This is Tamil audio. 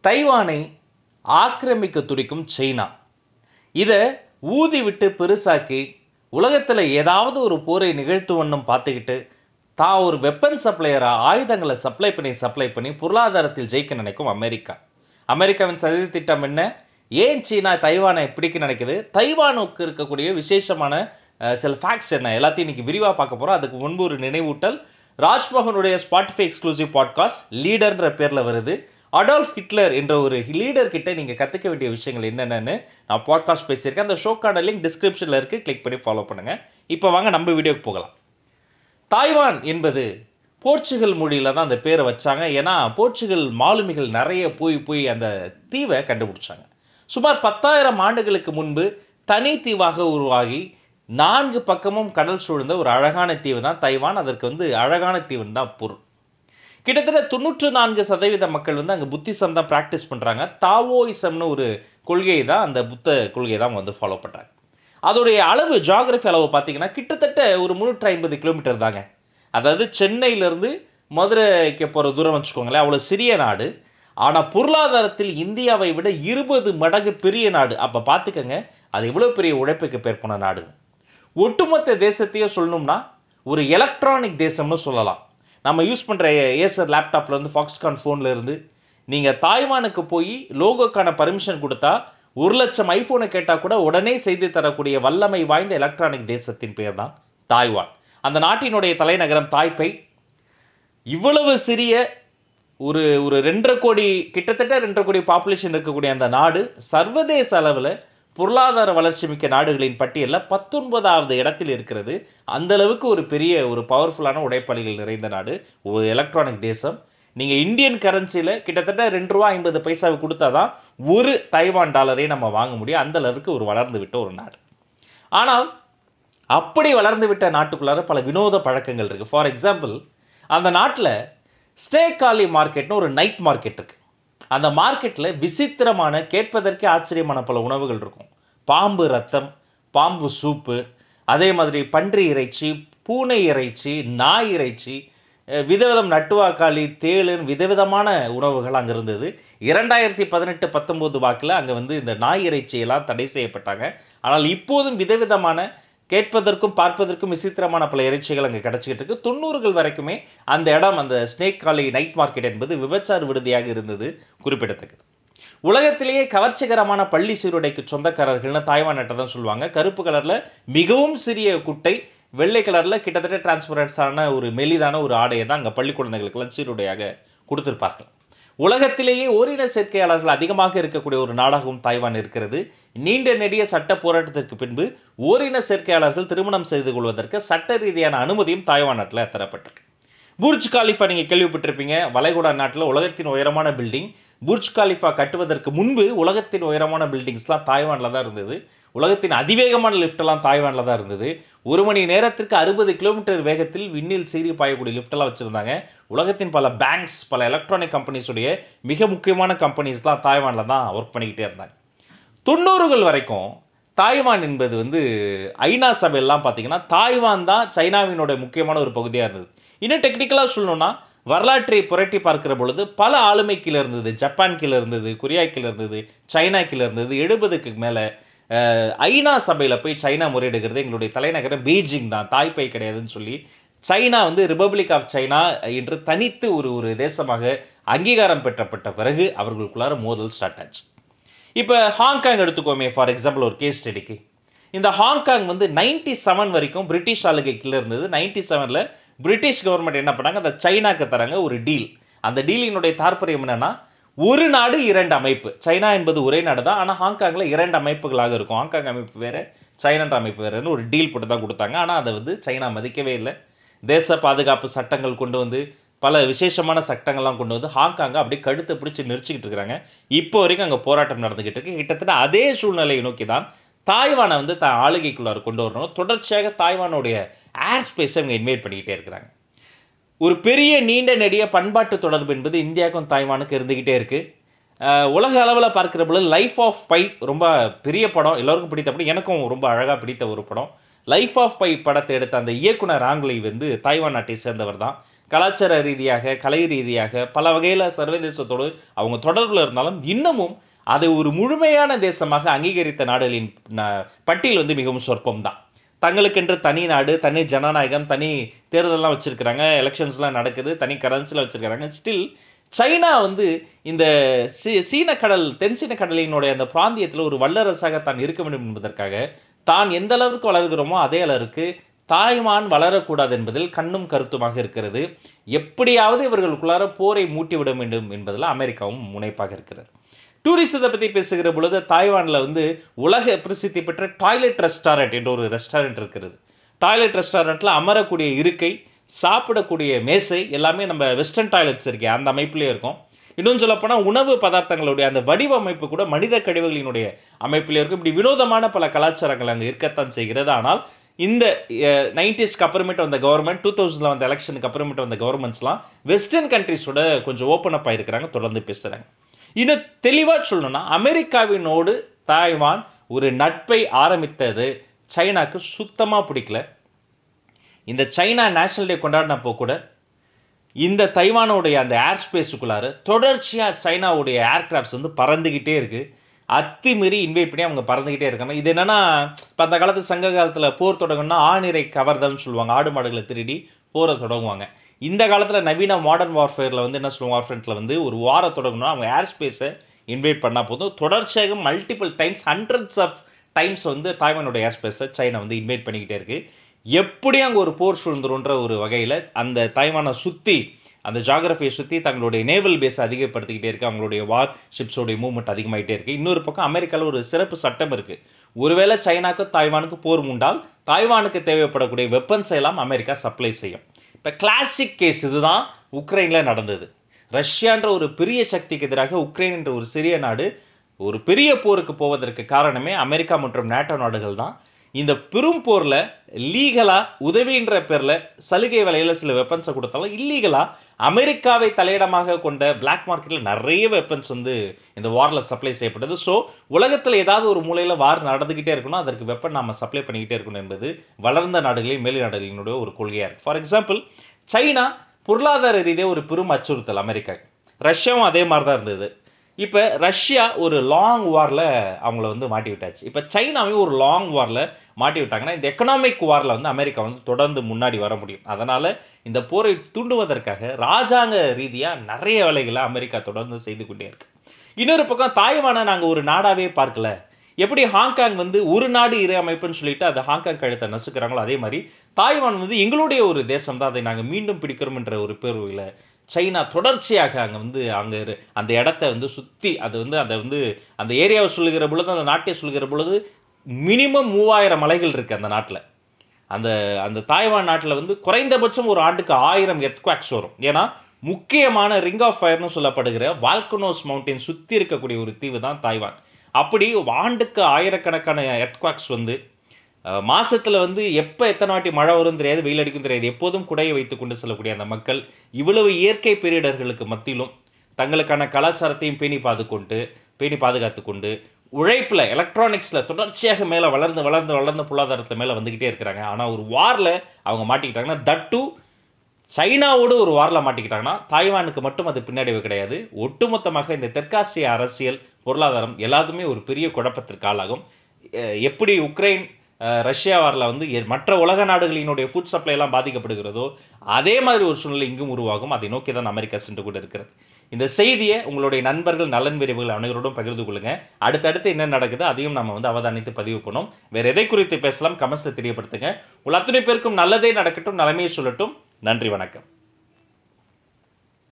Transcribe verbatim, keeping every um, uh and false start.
தைவானை ஆக்கிரமிக்க துடிக்கும் சைனா இதை ஊதி விட்டு பெருசாக்கி உலகத்தில் ஏதாவது ஒரு போரை நிகழ்த்துவண்ணும் பார்த்துக்கிட்டு தான் ஒரு வெப்பன் சப்ளையராக ஆயுதங்களை சப்ளை பண்ணி சப்ளை பண்ணி பொருளாதாரத்தில் ஜெயிக்க நினைக்கும் அமெரிக்கா. அமெரிக்காவின் சதி திட்டம் என்ன? ஏன் சீனா தைவானை பிடிக்க நினைக்குது? தைவானுக்கு இருக்கக்கூடிய விசேஷமான சில ஃபேக்ட்ஸ் என்ன? எல்லாத்தையும் இன்றைக்கி விரிவாக பார்க்க போகிறோம். அதுக்கு முன்பு ஒரு நினைவூட்டல். ராஜ்மோகனுடைய ஸ்பாட்டிஃபை எக்ஸ்க்ளூசிவ் பாட்காஸ்ட் லீடர்ன்ற பேரில் வருது. அடால்ஃப் ஹிட்லர் என்ற ஒரு லீடர் கிட்ட நீங்கள் கற்றுக்க வேண்டிய விஷயங்கள் என்னென்னு நான் பாட்காஸ்ட் பேசியிருக்கேன். அந்த ஷோக்கான லிங்க் டிஸ்கிரிப்ஷனில் இருக்குது, கிளிக் பண்ணி ஃபாலோ பண்ணுங்கள். இப்போ வாங்க நம்ம வீடியோக்கு போகலாம். தாய்வான் என்பது போர்ச்சுகல் மொழியில் தான் அந்த பேரை வச்சாங்க. ஏன்னா போர்ச்சுகல் மாலுமிகள் நிறைய போய் போய் அந்த தீவை கண்டுபிடிச்சாங்க. சுமார் பத்தாயிரம் ஆண்டுகளுக்கு முன்பு தனி தீவாக உருவாகி நான்கு பக்கமும் கடல் சூழ்ந்த ஒரு அழகான தீவு தான் தைவான். அதற்கு வந்து அழகான தீவுன்னு தான் பொருள். கிட்டத்தட்ட தொண்ணூற்று நான்கு சதவீத மக்கள் வந்து அங்கே புத்திசம் தான் ப்ராக்டிஸ் பண்ணுறாங்க. தாவோயிசம்னு ஒரு கொள்கையை தான், அந்த புத்த கொள்கையை தான் வந்து ஃபாலோ பண்ணுறாங்க. அதோடைய அளவு, ஜியாகிரஃபி அளவு பார்த்தீங்கன்னா கிட்டத்தட்ட ஒரு முந்நூற்றி ஐம்பது கிலோமீட்டர் தாங்க. அதாவது சென்னையிலேருந்து மதுரைக்கு போகிற தூரம் வச்சுக்கோங்களேன். அவ்வளோ சிறிய நாடு. ஆனால் பொருளாதாரத்தில் இந்தியாவை விட இருபது மடங்கு பெரிய நாடு. அப்போ பார்த்துக்கங்க அது எவ்வளோ பெரிய உழைப்புக்கு பேர் போன நாடு. ஒட்டுமொத்த தேசத்தையே சொல்லணும்னா ஒரு எலக்ட்ரானிக் தேசம்னு சொல்லலாம். நம்ம யூஸ் பண்ணுற ஏசர் லேப்டாப்லேருந்து ஃபாக்ஸ்கான் ஃபோனில் இருந்து நீங்கள் தாய்வானுக்கு போய் லோகோக்கான பர்மிஷன் கொடுத்தா ஒரு லட்சம் ஐஃபோனை கேட்டால் கூட உடனே செய்து தரக்கூடிய வல்லமை வாய்ந்த எலக்ட்ரானிக் தேசத்தின் பேர் தான் தாய்வான். அந்த நாட்டினுடைய தலைநகரம் தாய்பை. இவ்வளவு சிறிய ஒரு ஒரு ரெண்டரை கோடி கிட்டத்தட்ட ரெண்டரை கோடி பாப்புலேஷன் இருக்கக்கூடிய அந்த நாடு சர்வதேச அளவில் பொருளாதார வளர்ச்சி மிக்க நாடுகளின் பட்டியலில் பத்தொன்பதாவது இடத்தில் இருக்கிறது. அந்த அளவுக்கு ஒரு பெரிய ஒரு பவர்ஃபுல்லான உடைப்பாளிகள் நிறைந்த நாடு, ஒரு எலக்ட்ரானிக் தேசம். நீங்கள் இந்தியன் கரன்சியில் கிட்டத்தட்ட ரெண்டு ரூபா ஐம்பது பைசாவை கொடுத்தா தான் ஒரு தைவான் டாலரை நம்ம வாங்க முடியும். அந்த அளவுக்கு ஒரு வளர்ந்து விட்ட ஒரு நாடு. ஆனால் அப்படி வளர்ந்து விட்ட நாட்டுக்குள்ளார பல வினோத பழக்கங்கள் இருக்குது. ஃபார் எக்ஸாம்பிள், அந்த நாட்டில் ஸ்டேக்காலி மார்க்கெட்னு ஒரு நைட் மார்க்கெட் இருக்குது. அந்த மார்க்கெட்டில் விசித்திரமான, கேட்பதற்கே ஆச்சரியமான பல உணவுகள் இருக்கும். பாம்பு ரத்தம், பாம்பு சூப்பு, அதே மாதிரி பன்றி இறைச்சி, பூனை இறைச்சி, நாய் இறைச்சி, விதவிதம் நட்டுவாக்காளி, தேளுன்னு விதவிதமான உணவுகள் அங்கே இருந்தது. இரண்டாயிரத்தி பதினெட்டு பத்தொம்போது வாக்கில் அங்கே வந்து இந்த நாய் இறைச்சியெல்லாம் தடை செய்யப்பட்டாங்க. ஆனால் இப்போதும் விதவிதமான, கேட்பதற்கும் பார்ப்பதற்கும் விசித்திரமான பல இறைச்சிகள் அங்கே கிடச்சிக்கிட்டு இருக்கு. தொண்ணூறுகள் வரைக்குமே அந்த இடம், அந்த ஸ்னேக் காலி நைட் மார்க்கெட் என்பது விபச்சார விடுதியாக இருந்தது, குறிப்பிடத்தக்கது. உலகத்திலேயே கவர்ச்சிகரமான பள்ளி சீருடைக்கு சொந்தக்காரர்கள்னு தாய்வான் நாட்டை தான் சொல்லுவாங்க. கருப்பு கலரில் மிகவும் சிறிய குட்டை, வெள்ளை கலரில் கிட்டத்தட்ட டிரான்ஸ்பரன்ஸான ஒரு மெலிதான ஒரு ஆடையை தான் அங்கே பள்ளி குழந்தைகளுக்கெல்லாம் சீருடையாக கொடுத்துருப்பார்கள். உலகத்திலேயே ஓரின சேர்க்கையாளர்கள் அதிகமாக இருக்கக்கூடிய ஒரு நாடாகவும் தாய்வான் இருக்கிறது. நீண்ட நெடிய சட்ட போராட்டத்திற்கு பின்பு ஓரின சேர்க்கையாளர்கள் திருமணம் செய்து கொள்வதற்கு சட்ட ரீதியான அனுமதியும் தாய்வான் நாட்டில் தரப்பட்டிருக்கு. புர்ஜ் காலிஃபா நீங்கள் கேள்விப்பட்டிருப்பீங்க. வளைகுடா நாட்டில் உலகத்தின் உயரமான பில்டிங். புர்ஜ் காலிஃபா கட்டுவதற்கு முன்பு உலகத்தின் உயரமான பில்டிங்ஸ்லாம் தாய்வானில் தான் இருந்தது. உலகத்தின் அதிவேகமான லிஃப்டெல்லாம் தாய்வானில் தான் இருந்தது. ஒரு மணி நேரத்திற்கு அறுபது கிலோமீட்டர் வேகத்தில் விண்ணில் சீறி பாயக்கூடிய லிஃப்டெல்லாம் வச்சுருந்தாங்க. உலகத்தின் பல பேங்க்ஸ், பல எலக்ட்ரானிக் கம்பெனிஸுடைய மிக முக்கியமான கம்பெனிஸ்லாம் தாய்வானில் தான் ஒர்க் பண்ணிக்கிட்டே இருந்தாங்க. தொண்ணூறுகள் வரைக்கும் தாய்வான் என்பது வந்து ஐநா சபையெல்லாம் பார்த்தீங்கன்னா தாய்வான் தான் சைனாவினோட முக்கியமான ஒரு பகுதியாக இருந்தது. இன்னும் டெக்னிக்கலாக சொல்லணும்னா வரலாற்றை புரட்டி பார்க்கிற பொழுது பல ஆளுமை கீழே இருந்தது. ஜப்பான் கீழே இருந்தது, கொரியா கீழே இருந்தது, சைனா கீழே இருந்தது. எழுபதுக்கு மேலே ஐநா சபையில் போய் சைனா முறையிடுகிறது எங்களுடைய தலைநகரம் பீஜிங் தான், தாய்பை கிடையாதுன்னு சொல்லி சைனா வந்து ரிப்பப்ளிக் ஆஃப் சைனா என்று தனித்து ஒரு ஒரு தேசமாக அங்கீகாரம் பெற்றப்பட்ட பிறகு அவர்களுக்குள்ளார மோதல் ஸ்டார்ட் ஆச்சு. இப்போ ஹாங்காங் எடுத்துக்கோமே ஃபார் எக்ஸாம்பிள் ஒரு கேஸ் ஸ்டடிக்கு. இந்த ஹாங்காங் வந்து நைன்டி செவன் வரைக்கும் பிரிட்டிஷ் ஆளுகை கீழே இருந்தது. நைன்டி செவனில் பிரிட்டிஷ் கவர்மெண்ட் என்ன பண்ணாங்க, அந்த சைனாக்கு தராங்க ஒரு டீல். அந்த டீலினுடைய தாற்பயம் என்னென்னா, ஒரு நாடு இரண்டு அமைப்பு. சைனா என்பது ஒரே நாடு தான், ஆனால் ஹாங்காங்கில் இரண்டு அமைப்புகளாக இருக்கும். ஹாங்காங் அமைப்பு வேறு, சைனான்ற அமைப்பு வேறுன்னு ஒரு டீல் போட்டு தான் கொடுத்தாங்க. ஆனால் அதை வந்து சைனா மதிக்கவே இல்லை. தேச பாதுகாப்பு சட்டங்கள் கொண்டு வந்து, பல விசேஷமான சட்டங்கள்லாம் கொண்டு வந்து ஹாங்காங்கை அப்படியே கழுத்தை பிடிச்சி நெரிச்சிக்கிட்டு இருக்கிறாங்க. இப்போ வரைக்கும் அங்கே போராட்டம் நடந்துக்கிட்டு இருக்கு. கிட்டத்தட்ட அதே சூழ்நிலையை நோக்கி தான் தாய்வானை வந்து த ஆளுகைக்குள்ளார கொண்டு வரணும். தொடர்ச்சியாக தாய்வானுடைய ஏர் ஸ்பேஸை இவங்க இன்வைட் பண்ணிக்கிட்டே இருக்கிறாங்க. ஒரு பெரிய நீண்ட நெடிய பண்பாட்டு தொடர்பு என்பது இந்தியாவுக்கும் தாய்வானுக்கு இருந்துக்கிட்டே இருக்குது. உலக அளவில் பார்க்குற பொழுது லைஃப் ஆஃப் பை ரொம்ப பெரிய படம், எல்லோருக்கும் பிடித்த படம், எனக்கும் ரொம்ப அழகாக பிடித்த ஒரு படம். லைஃப் ஆஃப் பை படத்தை எடுத்த அந்த இயக்குனர் ஆங்கிலை வந்து தாய்வான் நாட்டை சேர்ந்தவர் தான். கலாச்சார ரீதியாக, கலை ரீதியாக பல வகையில் சர்வதேசத்தோடு அவங்க தொடர்பில் இருந்தாலும் இன்னமும் அதை ஒரு முழுமையான தேசமாக அங்கீகரித்த நாடுகளின் பட்டியல் வந்து மிகவும் சொற்பம் தான். தங்களுக்கென்று தனி நாடு, தனி ஜனநாயகம், தனி தேர்தலெலாம் வச்சுருக்கிறாங்க, எலெக்ஷன்ஸ்லாம் நடக்குது, தனி கரன்சியில் வச்சுருக்கிறாங்க. ஸ்டில் சைனா வந்து இந்த சீ சீன கடல் தென்சீன கடலினுடைய அந்த பிராந்தியத்தில் ஒரு வல்லரசாக தான் இருக்க வேண்டும் என்பதற்காக தான் எந்த அளவுக்கு வளர்கிறோமோ அதே அளவுக்கு தாய்வான் வளரக்கூடாது என்பதில் கண்ணும் கருத்துமாக இருக்கிறது. எப்படியாவது இவர்களுக்குள்ளார போரை மூட்டிவிட வேண்டும் என்பதில் அமெரிக்காவும் முனைப்பாக இருக்கிறது. டூரிசத்தை பற்றி பேசுகிற பொழுது தாய்வானில் வந்து உலக பிரசித்தி பெற்ற டாய்லெட் ரெஸ்டாரண்ட் என்ற ஒரு ரெஸ்டாரண்ட் இருக்கிறது. டாய்லெட் ரெஸ்டாரண்ட்டில் அமரக்கூடிய இருக்கை, சாப்பிடக்கூடிய மேசை எல்லாமே நம்ம வெஸ்டர்ன் டாய்லெட்ஸ் இருக்கே அந்த அமைப்பிலே இருக்கும். இன்னும் சொல்லப்போனால் உணவு பதார்த்தங்களுடைய அந்த வடிவமைப்பு கூட மனித கழிவுகளினுடைய அமைப்பிலே இருக்கும். இப்படி வினோதமான பல கலாச்சாரங்கள் அங்கே இருக்கத்தான் செய்கிறது. ஆனால் இந்த நைன்டிஸ்க்கு அப்புறமேட்டு வந்த கவர்மெண்ட், டூ தௌசண்ட்ல வந்த எலெக்ஷனுக்கு அப்புறமேட்டு வந்த கவர்மெண்ட்ஸ்லாம் வெஸ்டர்ன் கண்ட்ரிஸோட கொஞ்சம் ஓப்பன் அப் ஆகிருக்கிறாங்க, தொடர்ந்து பேசுகிறாங்க. இன்னும் தெளிவாக சொல்லணும்னா அமெரிக்காவினோடு தாய்வான் ஒரு நட்பை ஆரம்பித்தது சைனாக்கு சுத்தமாக பிடிக்கல. இந்த சைனா நேஷனல் டே கொண்டாடினப்போ கூட இந்த தைவானோடைய அந்த ஏர் ஸ்பேஸுக்குள்ளார தொடர்ச்சியாக சைனாவுடைய ஏர்கிராஃப்ட்ஸ் வந்து பறந்துக்கிட்டே இருக்குது. அத்துமீறி இன்வைட் பண்ணி அவங்க பறந்துக்கிட்டே இருக்காங்க. இது என்னென்னா, இப்போ அந்த காலத்து சங்க காலத்தில் போர் தொடங்கணும்னா ஆணிரை கவர்தல்னு சொல்லுவாங்க, ஆடு மாடுகளை திருடி போரை தொடங்குவாங்க. இந்த காலத்தில் நவீன மாடர்ன் வார்ஃபேரில் வந்து என்ன சொல்லுவாங்க, வார்ஃபேரில் வந்து ஒரு வாரை தொடங்கணும்னா அவங்க ஏர் ஸ்பேஸை இன்வைட் பண்ணால் போதும். தொடர்ச்சியாக multiple times, hundreds of times வந்து தாய்வானோட ஏர் ஸ்பேஸை சைனா வந்து இன்வைட் பண்ணிக்கிட்டே இருக்குது. எப்படியும் அங்கே ஒரு போர் சூழ்ந்துருன்ற ஒரு வகையில் அந்த தாய்வானை சுற்றி, அந்த ஜாகிரஃபியை சுற்றி தங்களுடைய நேவல் பேஸை அதிகப்படுத்திக்கிட்டே இருக்குது. அவங்களுடைய வார் ஷிப்ஸோடைய மூவ்மெண்ட் அதிகமாகிட்டே இருக்குது. இன்னொரு பக்கம் அமெரிக்காவில் ஒரு சிறப்பு சட்டம் இருக்குது. ஒருவேளை சைனாக்கு தாய்வானுக்கு போர் உண்டால் தாய்வானுக்கு தேவைப்படக்கூடிய வெப்பன்ஸை எல்லாம் அமெரிக்கா சப்ளை செய்யும். இப்போ கிளாசிக் கேஸ் இதுதான் உக்ரைனில் நடந்தது. ரஷ்யான்ற ஒரு பெரிய சக்திக்கு எதிராக உக்ரைன் என்ற ஒரு சிறிய நாடு ஒரு பெரிய போருக்கு போவதற்கு காரணமே அமெரிக்கா மற்றும் நேட்டோ நாடுகள் தான். இந்த பெரும் போரில் லீகலாக உதவின்ற பேரில் சலுகை விலையில் சில வெப்பன்ஸை கொடுத்தாலும் இல்லீகலாக அமெரிக்காவை தலையிடமாக கொண்ட பிளாக் மார்க்கெட்டில் நிறைய வெப்பன்ஸ் வந்து இந்த வாரில் சப்ளை செய்யப்பட்டது. ஸோ உலகத்தில் ஏதாவது ஒரு மூலையில் வார் நடந்துக்கிட்டே இருக்கணும், அதற்கு வெப்பன் நாம் சப்ளை பண்ணிக்கிட்டே இருக்கணும் என்பது வளர்ந்த நாடுகளின் மேல் நாடுகளினுடைய ஒரு கொள்கையாக இருக்குது. ஃபார் எக்ஸாம்பிள் சைனா பொருளாதார ரீதியாக ஒரு பெரும் அச்சுறுத்தல் அமெரிக்காவுக்கு. ரஷ்யாவும் அதே மாதிரி தான் இருந்தது. இப்போ ரஷ்யா ஒரு லாங் வாரில் அவங்கள வந்து மாட்டி விட்டாச்சு. இப்போ சைனாவையும் ஒரு லாங் வாரில் மாட்டி விட்டாங்கன்னா இந்த எக்கனாமிக் வாரில் வந்து அமெரிக்கா வந்து தொடர்ந்து முன்னாடி வர முடியும். அதனால் இந்த போரை தூண்டுவதற்காக ராஜாங்க ரீதியாக நிறைய வேலைகளை அமெரிக்கா தொடர்ந்து செய்து கொண்டே இருக்கு. இன்னொரு பக்கம் தாய்வானை நாங்கள் ஒரு நாடாகவே பார்க்கல. எப்படி ஹாங்காங் வந்து ஒரு நாடு இரு அமைப்புன்னு சொல்லிட்டு அது ஹாங்காங் கழுத்தை நசுக்கிறாங்களோ அதே மாதிரி தாய்வான் வந்து எங்களுடைய ஒரு தேசம் தான், அதை நாங்கள் மீண்டும் பிடிக்கிறோம் என்ற ஒரு பேர்வையில் சைனா தொடர்ச்சியாக அங்கே வந்து அங்கே அந்த இடத்த வந்து சுற்றி அது வந்து அதை வந்து அந்த ஏரியாவை சொல்லுகிற பொழுது, அந்த நாட்டை சொல்லுகிற பொழுது மினிமம் மூவாயிரம் மலைகள் இருக்குது அந்த நாட்டில். அந்த அந்த தாய்வான் நாட்டில் வந்து குறைந்தபட்சம் ஒரு ஆண்டுக்கு ஆயிரம் எர்த்குவாக்ஸ் வரும். ஏன்னா முக்கியமான ரிங் ஆஃப் ஃபயர்னு சொல்லப்படுகிற வால்கனோஸ் மவுண்டைன் சுற்றி இருக்கக்கூடிய ஒரு தீவு தான் தாய்வான். அப்படி ஆண்டுக்கு ஆயிரக்கணக்கான எர்த்குவாக்ஸ் வந்து மாதத்தில் வந்து எப்போ எத்தனை வாட்டி மழை வரும் தெரியாது, வெயில் அடிக்கும் தெரியாது, எப்போதும் குடையை வைத்து கொண்டு செல்லக்கூடிய அந்த மக்கள் இவ்வளவு இயற்கை பேரிடர்களுக்கு மத்தியிலும் தங்களுக்கான கலாச்சாரத்தையும் பேணி பாதுகொண்டு பேணி பாதுகாத்து கொண்டு உழைப்பில் எலக்ட்ரானிக்ஸில் தொடர்ச்சியாக மேலே வளர்ந்து வளர்ந்து வளர்ந்த பொருளாதாரத்தில் மேலே வந்துக்கிட்டே இருக்கிறாங்க. ஆனால் ஒரு வாரில் அவங்க மாட்டிக்கிட்டாங்கன்னா, தட் டூ சைனாவோடு ஒரு வாரில் மாட்டிக்கிட்டாங்கன்னா தாய்வானுக்கு மட்டும் அது பின்னடைவு கிடையாது. ஒட்டுமொத்தமாக இந்த தெற்காசிய அரசியல் பொருளாதாரம் எல்லாத்துமே ஒரு பெரிய குழப்பத்திற்கு ஆளாகும். எப்படி உக்ரைன் ரஷ்யா வாரில் வந்து மற்ற உலக நாடுகளினுடைய ஃபுட் சப்ளை எல்லாம் பாதிக்கப்படுகிறதோ அதே மாதிரி ஒரு சூழ்நிலை இங்கும் உருவாகும். அதை நோக்கி தான் அமெரிக்கா சென்று கூட இருக்கிறது. இந்த செய்தியை உங்களுடைய நண்பர்கள், நலன் விரைவுகள் அனைவரோடும் பகிர்ந்து கொள்ளுங்க. அடுத்தடுத்து என்ன நடக்குது அதையும் நம்ம வந்து அவதானித்து பதிவு பண்ணோம். வேறு எதை குறித்து பேசலாம் கமெண்ட்ஸில் தெரியப்படுத்துங்க. உங்கள் அத்தனை பேருக்கும் நல்லதே நடக்கட்டும், நலமையை சொல்லட்டும். நன்றி, வணக்கம்.